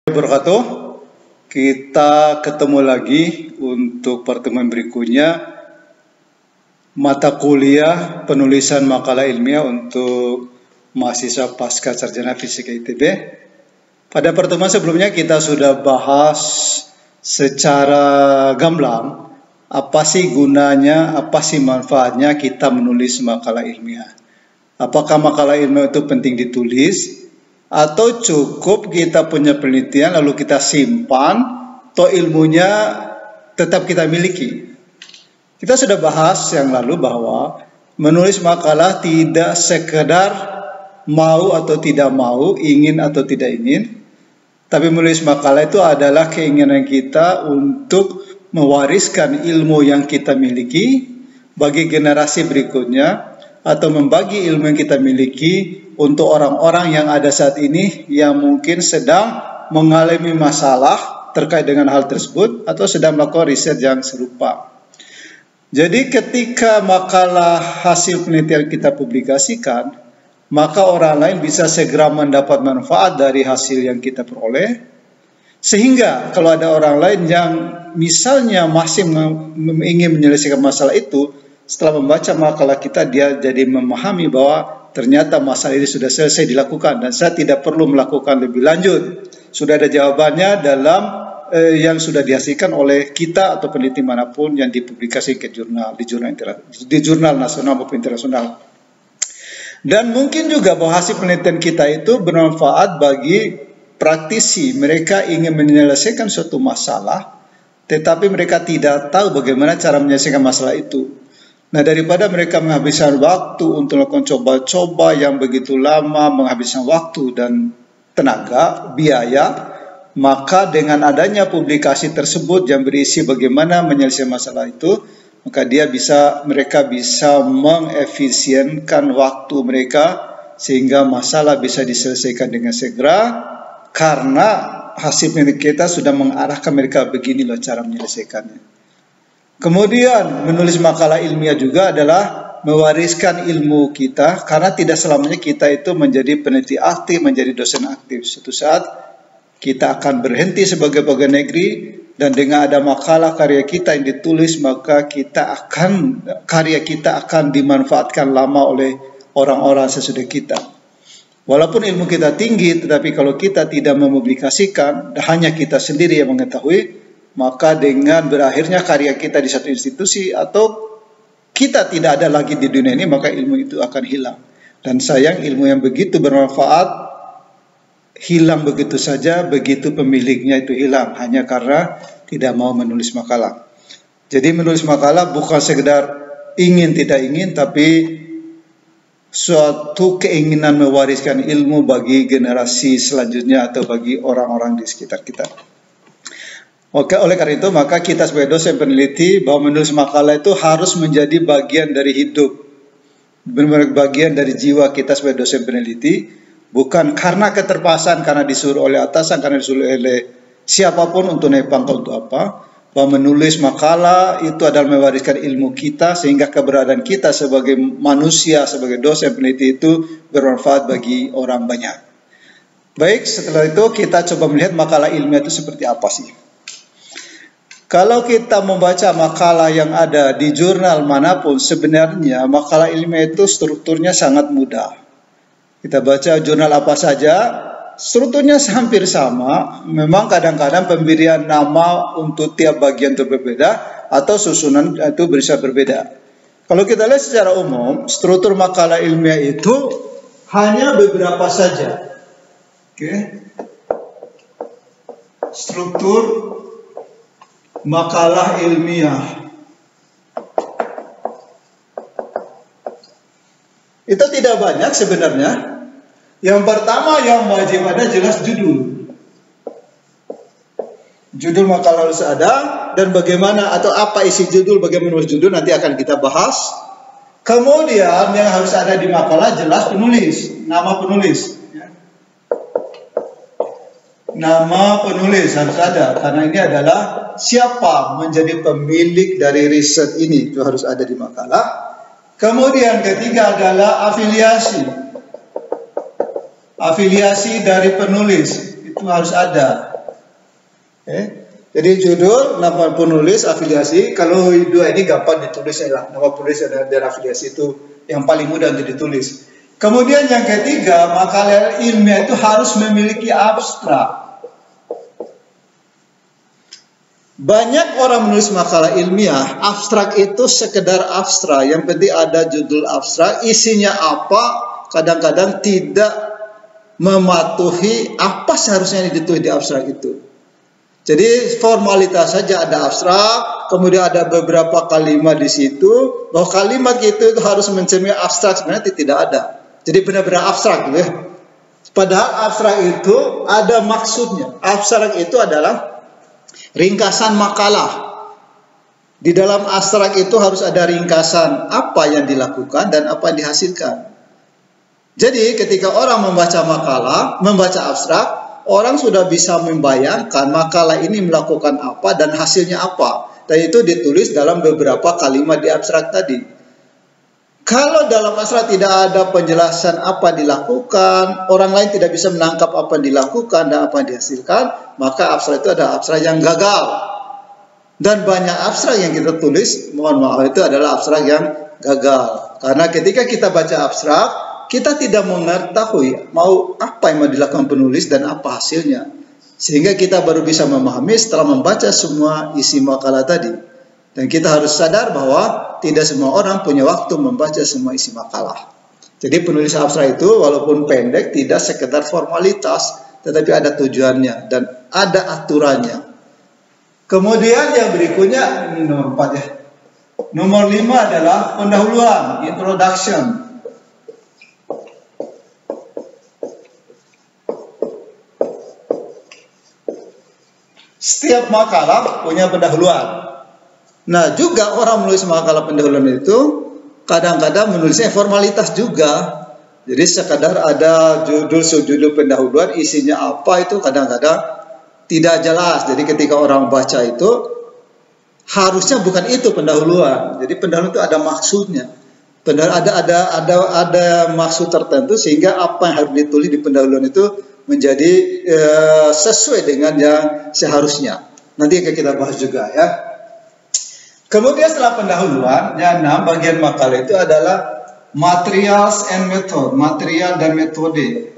Wabarakatuh. Kita ketemu lagi untuk pertemuan berikutnya, mata kuliah penulisan makalah ilmiah untuk mahasiswa pasca sarjana fisika ITB. Pada pertemuan sebelumnya kita sudah bahas secara gamblang apa sih gunanya, apa sih manfaatnya kita menulis makalah ilmiah. Apakah makalah ilmiah itu penting ditulis, atau cukup kita punya penelitian lalu kita simpan, toh ilmunya tetap kita miliki. Kita sudah bahas yang lalu bahwa menulis makalah tidak sekedar mau atau tidak mau, ingin atau tidak ingin, tapi menulis makalah itu adalah keinginan kita untuk mewariskan ilmu yang kita miliki bagi generasi berikutnya, atau membagi ilmu yang kita miliki untuk orang-orang yang ada saat ini yang mungkin sedang mengalami masalah terkait dengan hal tersebut atau sedang melakukan riset yang serupa. Jadi ketika makalah hasil penelitian kita publikasikan, maka orang lain bisa segera mendapat manfaat dari hasil yang kita peroleh. Sehingga kalau ada orang lain yang misalnya masih ingin menyelesaikan masalah itu, setelah membaca makalah kita, dia jadi memahami bahwa ternyata masalah ini sudah selesai dilakukan dan saya tidak perlu melakukan lebih lanjut. Sudah ada jawabannya dalam yang sudah dihasilkan oleh kita atau peneliti manapun yang dipublikasi ke jurnal, di jurnal nasional maupun internasional. Dan mungkin juga bahwa hasil penelitian kita itu bermanfaat bagi praktisi. Mereka ingin menyelesaikan suatu masalah, tetapi mereka tidak tahu bagaimana cara menyelesaikan masalah itu. Nah, daripada mereka menghabiskan waktu untuk melakukan coba-coba yang begitu lama, menghabiskan waktu dan tenaga, biaya, maka dengan adanya publikasi tersebut yang berisi bagaimana menyelesaikan masalah itu, maka mereka bisa mengefisienkan waktu mereka sehingga masalah bisa diselesaikan dengan segera, karena hasil penelitian kita sudah mengarahkan mereka begini loh cara menyelesaikannya. Kemudian menulis makalah ilmiah juga adalah mewariskan ilmu kita, karena tidak selamanya kita itu menjadi peneliti aktif, menjadi dosen aktif. Suatu saat kita akan berhenti sebagai pegawai negeri, dan dengan ada makalah karya kita yang ditulis, maka karya kita akan dimanfaatkan lama oleh orang-orang sesudah kita. Walaupun ilmu kita tinggi, tetapi kalau kita tidak mempublikasikan, hanya kita sendiri yang mengetahui, maka dengan berakhirnya karya kita di satu institusi atau kita tidak ada lagi di dunia ini, maka ilmu itu akan hilang. Dan sayang, ilmu yang begitu bermanfaat hilang begitu saja, begitu pemiliknya itu hilang, hanya karena tidak mau menulis makalah. Jadi menulis makalah bukan sekedar ingin tidak ingin, tapi suatu keinginan mewariskan ilmu bagi generasi selanjutnya atau bagi orang-orang di sekitar kita. Oke, oleh karena itu maka kita sebagai dosen peneliti bahwa menulis makalah itu harus menjadi bagian dari hidup, benar-benar bagian dari jiwa kita sebagai dosen peneliti, bukan karena keterpaksaan, karena disuruh oleh atasan, karena disuruh oleh siapapun untuk naik pangkat untuk apa. Bahwa menulis makalah itu adalah mewariskan ilmu kita sehingga keberadaan kita sebagai manusia, sebagai dosen peneliti itu bermanfaat bagi orang banyak. Baik, setelah itu kita coba melihat makalah ilmiah itu seperti apa sih. Kalau kita membaca makalah yang ada di jurnal manapun, sebenarnya makalah ilmiah itu strukturnya sangat mudah. Kita baca jurnal apa saja, strukturnya hampir sama. Memang kadang-kadang pemberian nama untuk tiap bagian itu berbeda, atau susunan itu bisa berbeda. Kalau kita lihat secara umum, struktur makalah ilmiah itu hanya beberapa saja. Oke. Struktur makalah ilmiah itu tidak banyak sebenarnya. Yang pertama yang wajib ada jelas judul. Judul makalah harus ada, dan bagaimana atau apa isi judul, bagaimana menulis judul nanti akan kita bahas. Kemudian yang harus ada di makalah jelas penulis, nama penulis. Nama penulis harus ada, karena ini adalah siapa menjadi pemilik dari riset ini, itu harus ada di makalah. Kemudian ketiga adalah afiliasi. Afiliasi dari penulis itu harus ada. Jadi judul, nama penulis, afiliasi. Kalau dua ini gampang ditulis lah. Nama penulis dan afiliasi itu yang paling mudah untuk ditulis. Kemudian yang ketiga, makalah ilmiah itu harus memiliki abstrak. Banyak orang menulis makalah ilmiah, abstrak itu sekedar abstrak. Yang penting ada judul abstrak, isinya apa, kadang-kadang tidak mematuhi apa seharusnya ditulis di abstrak itu. Jadi formalitas saja ada abstrak, kemudian ada beberapa kalimat di situ, bahwa kalimat itu harus mencerminkan abstrak, sebenarnya tidak ada. Jadi benar-benar abstrak gitu ya. Padahal abstrak itu ada maksudnya. Abstrak itu adalah ringkasan makalah. Di dalam abstrak itu harus ada ringkasan apa yang dilakukan dan apa yang dihasilkan. Jadi ketika orang membaca makalah, membaca abstrak, orang sudah bisa membayangkan makalah ini melakukan apa dan hasilnya apa. Dan itu ditulis dalam beberapa kalimat di abstrak tadi. Kalau dalam abstrak tidak ada penjelasan apa dilakukan, orang lain tidak bisa menangkap apa yang dilakukan dan apa yang dihasilkan, maka abstrak itu ada abstrak yang gagal. Dan banyak abstrak yang kita tulis, mohon maaf, itu adalah abstrak yang gagal. Karena ketika kita baca abstrak, kita tidak mengetahui mau apa yang mau dilakukan penulis dan apa hasilnya. Sehingga kita baru bisa memahami setelah membaca semua isi makalah tadi. Dan kita harus sadar bahwa tidak semua orang punya waktu membaca semua isi makalah. Jadi penulis abstrak itu walaupun pendek tidak sekedar formalitas, tetapi ada tujuannya dan ada aturannya. Kemudian yang berikutnya, ini nomor 4 ya. Nomor 5 adalah pendahuluan, introduction. Setiap makalah punya pendahuluan. Nah, juga orang menulis makalah pendahuluan itu kadang-kadang menulisnya formalitas juga. Jadi sekadar ada judul, subjudul pendahuluan, isinya apa itu kadang-kadang tidak jelas. Jadi ketika orang baca itu harusnya bukan itu pendahuluan. Jadi pendahuluan itu ada maksudnya. Ada maksud tertentu sehingga apa yang harus ditulis di pendahuluan itu menjadi sesuai dengan yang seharusnya. Nanti akan kita bahas juga ya. Kemudian setelah pendahuluan, yang 6 bagian makalah itu adalah materials and method, material dan metode.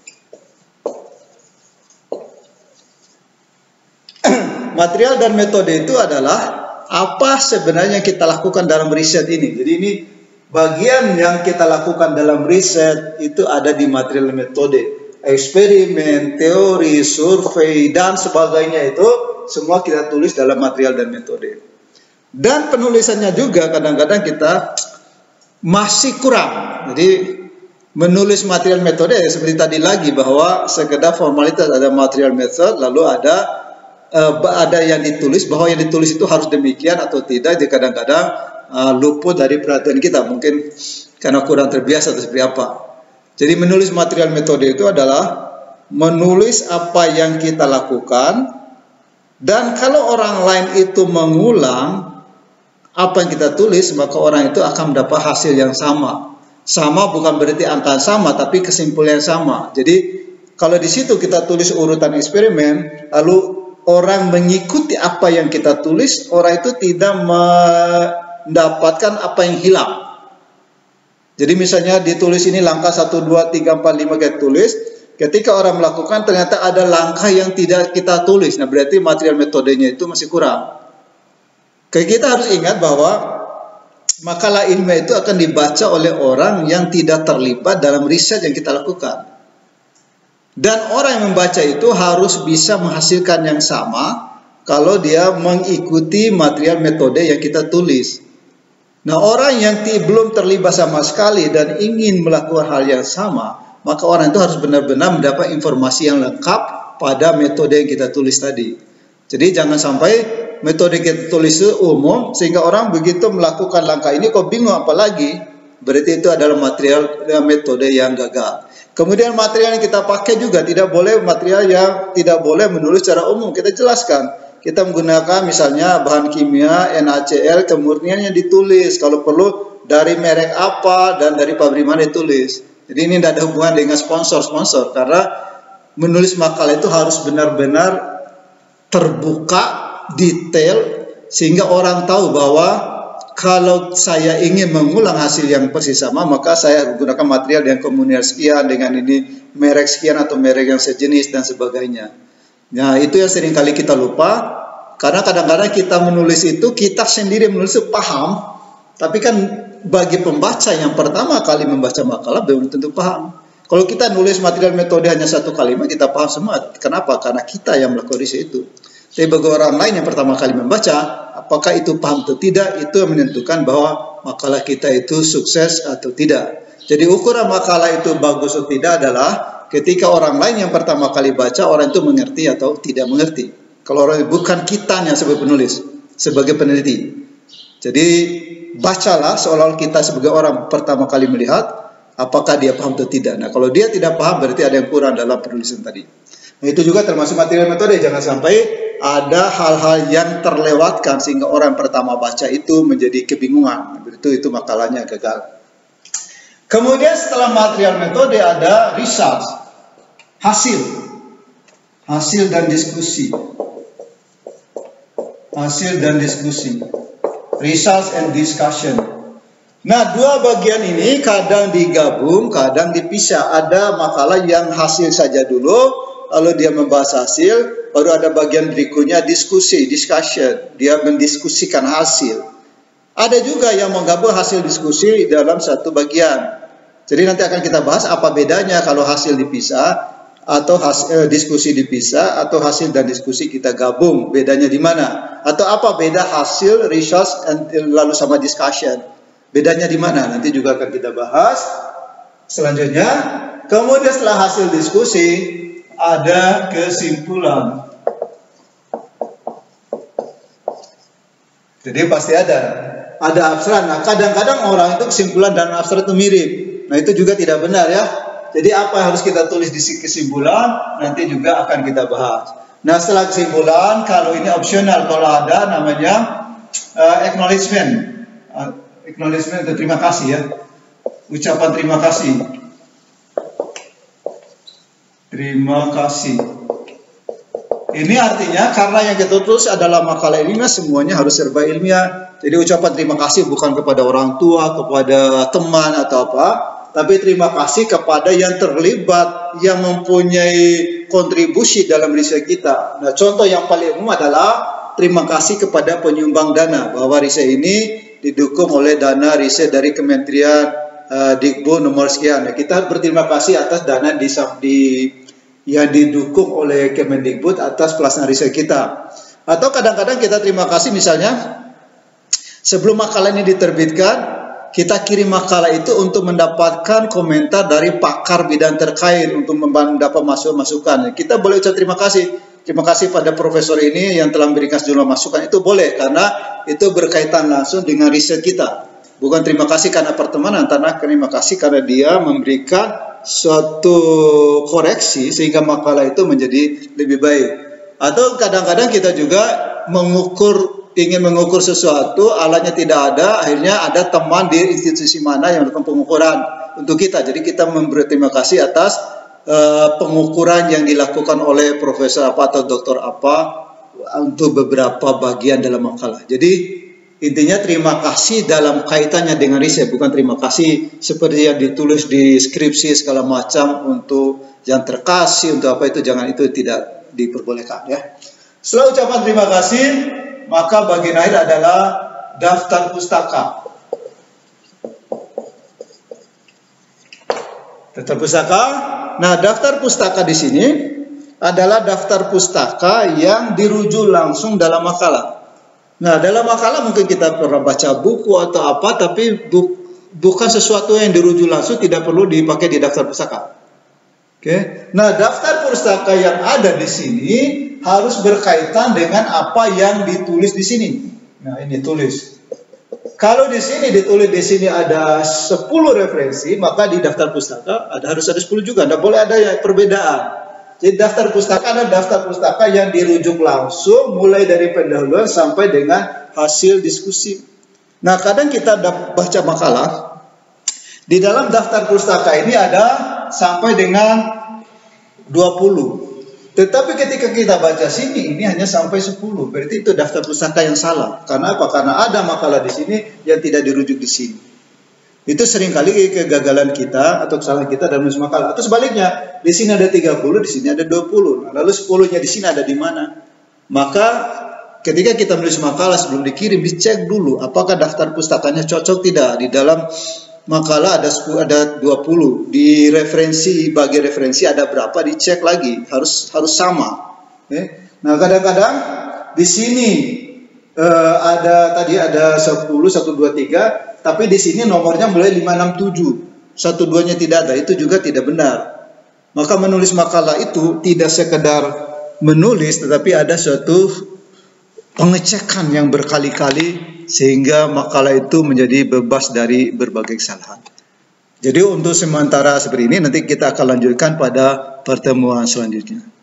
Material dan metode itu adalah apa sebenarnya yang kita lakukan dalam riset ini. Jadi ini bagian yang kita lakukan dalam riset itu ada di material dan metode. Eksperimen, teori, survei, dan sebagainya itu semua kita tulis dalam material dan metode. Dan penulisannya juga kadang-kadang kita masih kurang. Jadi menulis material metode seperti tadi lagi bahwa sekedar formalitas ada material method, lalu ada yang ditulis bahwa yang ditulis itu harus demikian atau tidak. Jadi kadang-kadang luput dari perhatian kita mungkin karena kurang terbiasa atau seperti apa. Jadi menulis material metode itu adalah menulis apa yang kita lakukan, dan kalau orang lain itu mengulang apa yang kita tulis, maka orang itu akan mendapat hasil yang sama. Sama bukan berarti angka sama, tapi kesimpulan yang sama. Jadi kalau di situ kita tulis urutan eksperimen, lalu orang mengikuti apa yang kita tulis, orang itu tidak mendapatkan apa yang hilang. Jadi misalnya ditulis ini langkah 1, 2, 3, 4, 5 kita tulis. Ketika orang melakukan ternyata ada langkah yang tidak kita tulis. Nah berarti material metodenya itu masih kurang. Kita harus ingat bahwa makalah ilmiah itu akan dibaca oleh orang yang tidak terlibat dalam riset yang kita lakukan. Dan orang yang membaca itu harus bisa menghasilkan yang sama kalau dia mengikuti material metode yang kita tulis. Nah, orang yang belum terlibat sama sekali dan ingin melakukan hal yang sama, maka orang itu harus benar-benar mendapat informasi yang lengkap pada metode yang kita tulis tadi. Jadi jangan sampai metode kita tulis itu umum sehingga orang begitu melakukan langkah ini kok bingung apalagi, berarti itu adalah material metode yang gagal. Kemudian material yang kita pakai juga tidak boleh material yang tidak boleh menulis secara umum. Kita jelaskan, kita menggunakan misalnya bahan kimia NaCl, kemurniannya ditulis, kalau perlu dari merek apa dan dari pabrik mana ditulis. Jadi ini tidak ada hubungan dengan sponsor karena menulis makalah itu harus benar-benar terbuka, detail, sehingga orang tahu bahwa kalau saya ingin mengulang hasil yang persis sama, maka saya menggunakan material yang komunal sekian, dengan ini merek sekian atau merek yang sejenis dan sebagainya. Nah, itu yang sering kali kita lupa, karena kadang-kadang kita menulis itu, kita sendiri menulis itu paham, tapi kan bagi pembaca yang pertama kali membaca makalah belum tentu paham. Kalau kita nulis material metode hanya satu kalimat, kita paham semua. Kenapa? Karena kita yang melakukan riset itu. Tapi bagi orang lain yang pertama kali membaca, apakah itu paham atau tidak, itu yang menentukan bahwa makalah kita itu sukses atau tidak. Jadi ukuran makalah itu bagus atau tidak adalah ketika orang lain yang pertama kali baca, orang itu mengerti atau tidak mengerti. Kalau orang bukan kitanya sebagai penulis, sebagai peneliti. Jadi bacalah seolah-olah kita sebagai orang pertama kali melihat apakah dia paham atau tidak. Nah, kalau dia tidak paham berarti ada yang kurang dalam penulisan tadi. Nah, itu juga termasuk material metode. Jangan sampai ada hal-hal yang terlewatkan sehingga orang pertama baca itu menjadi kebingungan. Itu makalahnya gagal. Kemudian setelah material metode ada results, hasil dan diskusi. Hasil dan diskusi. Results and discussion. Nah, dua bagian ini kadang digabung, kadang dipisah. Ada makalah yang hasil saja dulu, lalu dia membahas hasil, baru ada bagian berikutnya diskusi, discussion. Dia mendiskusikan hasil. Ada juga yang menggabung hasil diskusi dalam satu bagian. Jadi nanti akan kita bahas apa bedanya kalau hasil dipisah, atau diskusi dipisah, atau hasil dan diskusi kita gabung, bedanya di mana? Atau apa beda hasil, results, lalu sama discussion? Bedanya di mana? Nanti juga akan kita bahas. Selanjutnya, kemudian setelah hasil diskusi, ada kesimpulan. Jadi pasti ada abstrak. Nah, kadang-kadang orang itu kesimpulan dan abstrak itu mirip. Nah, itu juga tidak benar ya. Jadi apa yang harus kita tulis di kesimpulan, nanti juga akan kita bahas. Nah, setelah kesimpulan, kalau ini opsional, kalau ada namanya acknowledgement. Acknowledgement itu terima kasih ya. Ucapan terima kasih. Terima kasih. Ini artinya karena yang kita tulis adalah makalah ilmiah, semuanya harus serba ilmiah. Jadi ucapan terima kasih bukan kepada orang tua, kepada teman atau apa, tapi terima kasih kepada yang terlibat, yang mempunyai kontribusi dalam riset kita. Nah, contoh yang paling umum adalah terima kasih kepada penyumbang dana, bahwa riset ini didukung oleh dana riset dari Kementerian Dikbud nomor sekian. Nah, kita berterima kasih atas dana yang didukung oleh Kemendikbud atas pelaksanaan riset kita. Atau kadang-kadang kita terima kasih misalnya sebelum makalah ini diterbitkan, kita kirim makalah itu untuk mendapatkan komentar dari pakar bidang terkait untuk mendapat masukan. Kita boleh ucap terima kasih. Terima kasih pada profesor ini yang telah memberikan sejumlah masukan. Itu boleh karena itu berkaitan langsung dengan riset kita. Bukan terima kasih karena pertemanan, karena terima kasih karena dia memberikan suatu koreksi sehingga makalah itu menjadi lebih baik. Atau kadang-kadang kita juga ingin mengukur sesuatu, alatnya tidak ada, akhirnya ada teman di institusi mana yang melakukan pengukuran untuk kita. Jadi kita memberi terima kasih atas pengukuran yang dilakukan oleh profesor apa atau doktor apa untuk beberapa bagian dalam makalah. Jadi intinya terima kasih dalam kaitannya dengan riset, bukan terima kasih seperti yang ditulis di skripsi segala macam untuk yang terkasih, untuk apa itu, jangan, itu tidak diperbolehkan ya. Setelah ucapan terima kasih, maka bagian akhir adalah daftar pustaka. Daftar pustaka. Nah, daftar pustaka di sini adalah daftar pustaka yang dirujuk langsung dalam makalah. Nah, dalam makalah mungkin kita pernah baca buku atau apa, tapi bukan sesuatu yang dirujuk langsung, tidak perlu dipakai di daftar pustaka. Oke. Nah, daftar pustaka yang ada di sini harus berkaitan dengan apa yang ditulis di sini. Nah, ini tulis. Kalau di sini ditulis di sini ada 10 referensi, maka di daftar pustaka harus ada 10 juga. Tidak boleh ada perbedaan. Jadi daftar pustaka adalah daftar pustaka yang dirujuk langsung mulai dari pendahuluan sampai dengan hasil diskusi. Nah, kadang kita baca makalah, di dalam daftar pustaka ini ada sampai dengan 20. Tetapi ketika kita baca sini, ini hanya sampai 10. Berarti itu daftar pustaka yang salah. Karena apa? Karena ada makalah di sini yang tidak dirujuk di sini. Itu seringkali kegagalan kita atau kesalahan kita dalam menulis makalah. Atau sebaliknya, di sini ada 30, di sini ada 20. Nah, lalu 10-nya di sini ada di mana? Maka ketika kita menulis makalah sebelum dikirim, dicek dulu apakah daftar pustakanya cocok tidak. Di dalam makalah ada 20, di referensi, bagi referensi ada berapa, dicek lagi, harus sama. Nah, kadang-kadang di sini tadi ada 10, 1, 2, 3, tapi di sini nomornya mulai 5, 6, 7, 1, 2-nya tidak ada, itu juga tidak benar. Maka menulis makalah itu tidak sekedar menulis, tetapi ada suatu pengecekan yang berkali-kali sehingga makalah itu menjadi bebas dari berbagai kesalahan. Jadi untuk sementara seperti ini, nanti kita akan lanjutkan pada pertemuan selanjutnya.